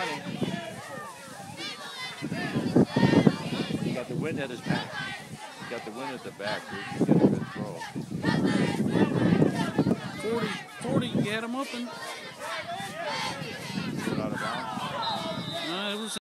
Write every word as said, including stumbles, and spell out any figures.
He got the wind at his back. He got the wind at the back. He got a good throw. forty, forty, get him up and. Out of bounds. Uh, it was